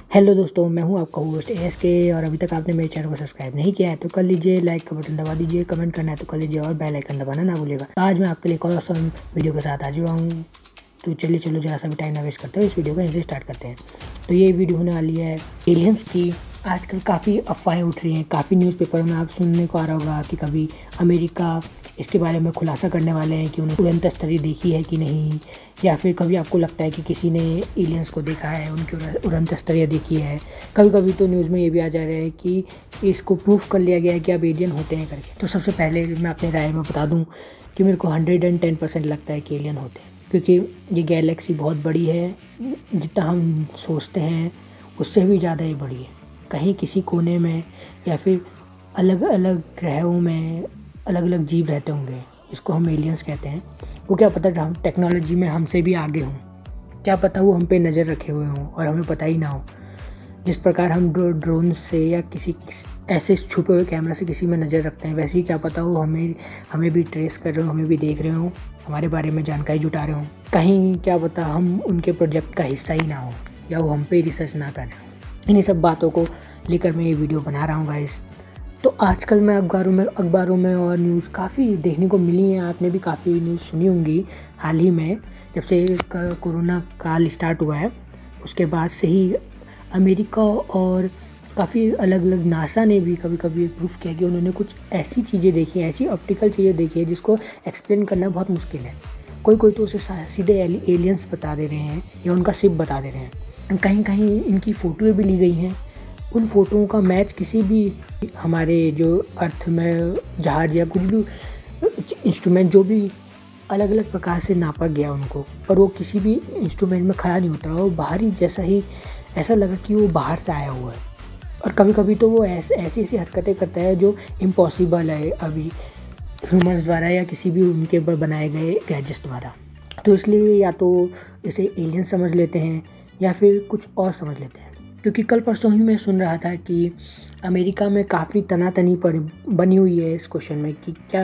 Hello दोस्तों, मैं हूं आपका होस्ट एएसके और अभी तक आपने मेरे चैनल को सब्सक्राइब नहीं किया है तो कर लीजिए। लाइक का बटन दबा दीजिए, कमेंट करना है तो कर लीजिए और बेल आइकन दबाना ना भूलिएगा। आज मैं आपके लिए एक और ऑसम वीडियो के साथ आ चुका हूँ। तो चलो जरा सा भी टाइम ना वेस्ट करते हैं, इस वीडियो को यहीं से स्टार्ट करते हैं। तो ये वीडियो होने वाली है एलियंस की। आजकल काफ़ी अफवाहें उठ रही हैं, काफ़ी न्यूज़पेपर में आप सुनने को आ रहा होगा कि कभी अमेरिका इसके बारे में खुलासा करने वाले हैं कि उन्होंने उड़न तस्तरी देखी है कि नहीं, या फिर कभी आपको लगता है कि किसी ने एलियंस को देखा है, उनकी उड़न तस्तरियाँ देखी है। कभी कभी तो न्यूज़ में ये भी आ जा रहा है कि इसको प्रूफ कर लिया गया है कि अब एलियन होते हैं करके। तो सबसे पहले मैं अपने राय में बता दूं कि मेरे को 110% लगता है कि एलियन होते हैं, क्योंकि ये गैलेक्सी बहुत बड़ी है। जितना हम सोचते हैं उससे भी ज़्यादा ही बड़ी है। कहीं किसी कोने में या फिर अलग अलग ग्रहों में अलग अलग जीव रहते होंगे, इसको हम एलियंस कहते हैं। वो क्या पता हम टेक्नोलॉजी में हमसे भी आगे हों, क्या पता वो हम पे नज़र रखे हुए हों और हमें पता ही ना हो। जिस प्रकार हम ड्रोन से या किसी ऐसे छुपे हुए कैमरा से किसी में नज़र रखते हैं, वैसे ही क्या पता वो हमें भी ट्रेस कर रहे हो, हमें भी देख रहे हो, हमारे बारे में जानकारी जुटा रहे हो। कहीं क्या पता हम उनके प्रोजेक्ट का हिस्सा ही ना हो या वो हम पे रिसर्च ना कर रहे हो। इन्हीं सब बातों को लेकर मैं ये वीडियो बना रहा हूँ गाइस। तो आजकल मैं अखबारों में और न्यूज़ काफ़ी देखने को मिली हैं। आपने भी काफ़ी न्यूज़ सुनी होंगी हाल ही में, जब से कोरोना काल स्टार्ट हुआ है उसके बाद से ही अमेरिका और काफ़ी अलग अलग नासा ने भी कभी कभी प्रूफ किया कि उन्होंने कुछ ऐसी चीज़ें देखी हैं, ऐसी ऑप्टिकल चीज़ें देखी है जिसको एक्सप्लेन करना बहुत मुश्किल है। कोई तो उसे सीधे एलियंस बता दे रहे हैं या उनका शिप बता दे रहे हैं। कहीं कहीं इनकी फ़ोटोएँ भी ली गई हैं। उन फ़ोटोओं का मैच किसी भी हमारे जो अर्थ में जहाज या कुछ भी इंस्ट्रूमेंट जो भी अलग अलग प्रकार से नापा गया उनको, पर वो किसी भी इंस्ट्रूमेंट में खड़ा नहीं होता। वो बाहरी जैसा ही ऐसा लगा कि वो बाहर से आया हुआ है। और कभी कभी तो वो ऐसी हरकतें करता है जो इम्पॉसिबल है अभी ह्यूमंस द्वारा या किसी भी उनके बनाए गए गैजेट्स द्वारा। तो इसलिए या तो इसे एलियन समझ लेते हैं या फिर कुछ और समझ लेते हैं। क्योंकि कल परसों ही मैं सुन रहा था कि अमेरिका में काफ़ी तनातनी बनी हुई है इस क्वेश्चन में कि क्या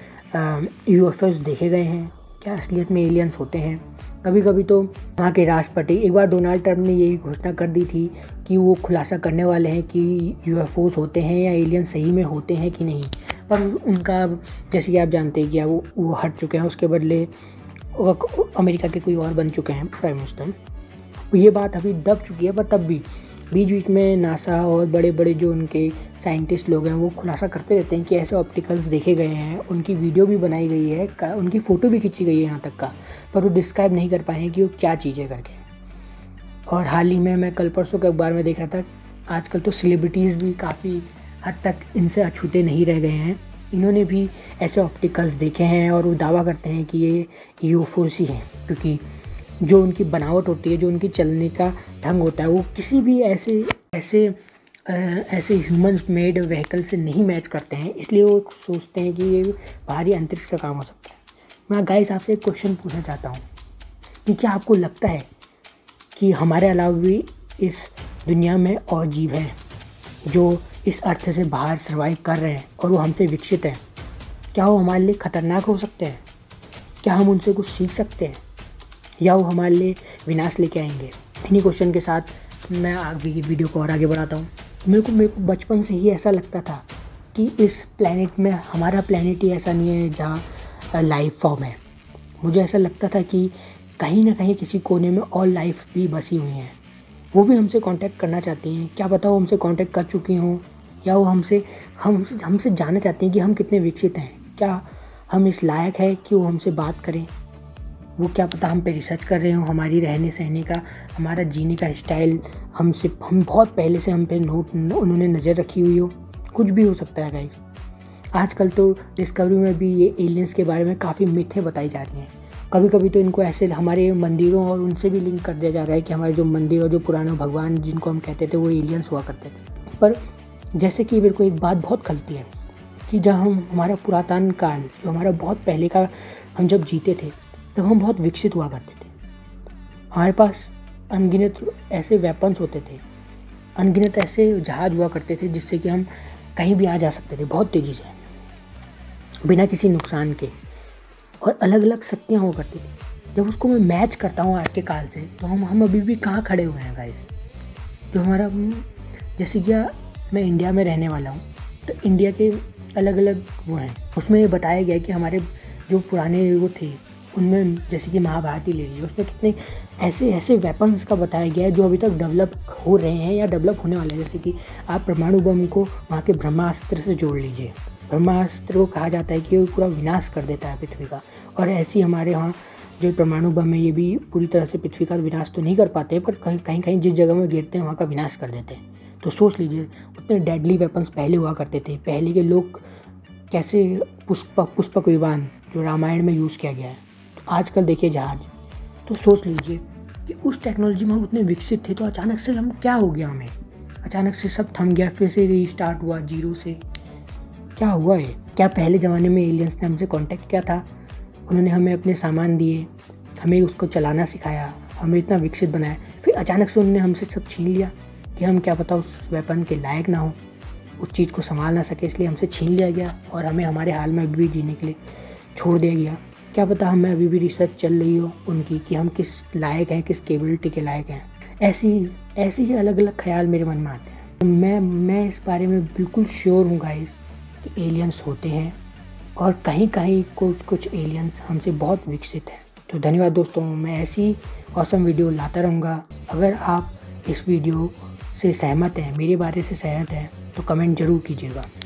यूएफओस देखे गए हैं, क्या असलियत में एलियंस होते हैं। कभी कभी तो वहाँ के राष्ट्रपति, एक बार डोनाल्ड ट्रंप ने यही घोषणा कर दी थी कि वो खुलासा करने वाले हैं कि यूएफओस होते हैं या एलियन सही में होते हैं कि नहीं। पर उनका, जैसे कि आप जानते हैं कि वो हट चुके हैं, उसके बदले अमेरिका के कोई और बन चुके हैं प्राइम मिनिस्टर। ये बात अभी दब चुकी है, पर तब भी बीच में नासा और बड़े बड़े जो उनके साइंटिस्ट लोग हैं वो खुलासा करते रहते हैं कि ऐसे ऑप्टिकल्स देखे गए हैं। उनकी वीडियो भी बनाई गई है, उनकी फ़ोटो भी खींची गई है यहाँ तक का, पर वो डिस्क्राइब नहीं कर पाए हैं कि वो क्या चीज़ें करके। और हाल ही में मैं कल परसों के अखबार में देख रहा था, आजकल तो सेलिब्रिटीज़ भी काफ़ी हद तक इनसे अछूते नहीं रह गए हैं। इन्होंने भी ऐसे ऑप्टिकल्स देखे हैं और वो दावा करते हैं कि ये यूएफओस ही हैं, क्योंकि जो उनकी बनावट होती है, जो उनकी चलने का ढंग होता है, वो किसी भी ऐसे ह्यूमंस मेड व्हीकल से नहीं मैच करते हैं। इसलिए वो सोचते हैं कि ये बाहरी अंतरिक्ष का काम हो सकता है। मैं गाइस आपसे एक क्वेश्चन पूछना चाहता हूँ कि क्या आपको लगता है कि हमारे अलावा भी इस दुनिया में और जीव हैं जो इस अर्थ से बाहर सर्वाइव कर रहे हैं और वो हमसे विकसित हैं? क्या वो हमारे लिए ख़तरनाक हो सकते हैं? क्या हम उनसे कुछ सीख सकते हैं या वो हमारे लिए विनाश लेके आएंगे? इन्हीं क्वेश्चन के साथ मैं आगे की वीडियो को और आगे बढ़ाता हूँ। मेरे को बचपन से ही ऐसा लगता था कि इस प्लैनेट में, हमारा प्लैनेट ही ऐसा नहीं है जहाँ लाइफ फॉर्म है। मुझे ऐसा लगता था कि कहीं ना कहीं किसी कोने में और लाइफ भी बसी हुई हैं, वो भी हमसे कांटेक्ट करना चाहती हैं। क्या पता वो हमसे कांटेक्ट कर चुकी हों या वो हमसे जानना चाहते हैं कि हम कितने विकसित हैं, क्या हम इस लायक है कि वो हमसे बात करें। वो क्या पता हम पे रिसर्च कर रहे हो, हमारी रहने सहने का, हमारा जीने का स्टाइल, हम बहुत पहले से हम पे उन्होंने नज़र रखी हुई हो। कुछ भी हो सकता है गाइस। आजकल तो डिस्कवरी में भी ये एलियंस के बारे में काफ़ी मिथें बताई जा रही हैं। कभी कभी तो इनको ऐसे हमारे मंदिरों और उनसे भी लिंक कर दिया जा रहा है कि हमारे जो मंदिर और जो पुराने भगवान जिनको हम कहते थे वो एलियंस हुआ करते थे। पर जैसे कि मेरे को एक बात बहुत खलती है कि जब हमारा पुरातन काल, जो हमारा बहुत पहले का, हम जब जीते थे तब हम बहुत विकसित हुआ करते थे। हमारे पास अनगिनत ऐसे वेपन्स होते थे, अनगिनत ऐसे जहाज हुआ करते थे जिससे कि हम कहीं भी आ जा सकते थे बहुत तेज़ी से, बिना किसी नुकसान के। और अलग अलग शक्तियाँ हुआ करती थी। जब उसको मैं मैच करता हूँ आज के काल से, तो हम अभी भी कहाँ खड़े हुए हैं गाइस। जो हमारा जैसे कि मैं इंडिया में रहने वाला हूँ, तो इंडिया के अलग अलग वो हैं, उसमें ये बताया गया कि हमारे जो पुराने वो थे उनमें जैसे कि महाभारत ही ले लीजिए, उसमें कितने ऐसे ऐसे वेपन्स का बताया गया है जो अभी तक डेवलप हो रहे हैं या डेवलप होने वाले हैं। जैसे कि आप परमाणु बम को वहाँ के ब्रह्मास्त्र से जोड़ लीजिए। ब्रह्मास्त्र को कहा जाता है कि वो पूरा विनाश कर देता है पृथ्वी का, और ऐसे हमारे यहाँ जो परमाणु बम है ये भी पूरी तरह से पृथ्वी का विनाश तो नहीं कर पाते, पर कहीं कहीं जिस जगह में गिरते हैं वहाँ का विनाश कर देते हैं। तो सोच लीजिए उतने डेडली वेपन्स पहले हुआ करते थे। पहले के लोग कैसे पुष्पक विमान जो रामायण में यूज़ किया गया है, तो आजकल देखिए जहाज। तो सोच लीजिए कि उस टेक्नोलॉजी में हम उतने विकसित थे, तो अचानक से हम क्या हो गया, हमें अचानक से सब थम गया, फिर से रीस्टार्ट हुआ जीरो से। क्या हुआ है? क्या पहले ज़माने में एलियंस ने हमसे कांटेक्ट किया था? उन्होंने हमें अपने सामान दिए, हमें उसको चलाना सिखाया, हमें इतना विकसित बनाया, फिर अचानक से उन्होंने हमसे सब छीन लिया कि हम क्या पता उस वेपन के लायक ना हो, उस चीज़ को संभाल ना सके, इसलिए हमसे छीन लिया गया और हमें हमारे हाल में अभी भी जीने के लिए छोड़ दिया गया। क्या पता हमें अभी भी रिसर्च चल रही हो उनकी कि हम किस लायक हैं, किस केबिलिटी के लायक हैं। ऐसी ही अलग अलग ख्याल मेरे मन में आते हैं। मैं इस बारे में बिल्कुल श्योर हूँ गाइस कि एलियंस होते हैं, और कहीं कहीं कुछ एलियंस हमसे बहुत विकसित हैं। तो धन्यवाद दोस्तों, मैं ऐसी ऑसम वीडियो लाता रहूँगा। अगर आप इस वीडियो से सहमत हैं, मेरे बारे से सहमत हैं, तो कमेंट ज़रूर कीजिएगा।